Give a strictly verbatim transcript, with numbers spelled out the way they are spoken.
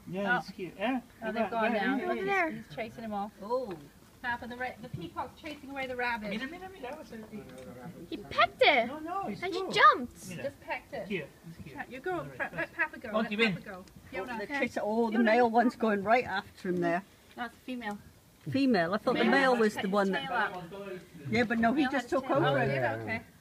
Yeah, it's cute. Yeah. Oh, they've gone now. Over there. He's chasing him off. Oh. Papa, the, the peacock's chasing away the rabbit. Mira, mira, mira. That was a... He pecked it. No, no, he's And she cool. jumped. Mira. Just pecked it. Here, it's here. You go. Let Papa go. Monkey, Let ven. Papa go. Oh, Fiona. the, chase, oh, the male one's going right after him there. That's a female. Female. I thought the male was the one that... Tail up. Yeah, but no, he Male just has took tail. over Oh, him. did? Okay.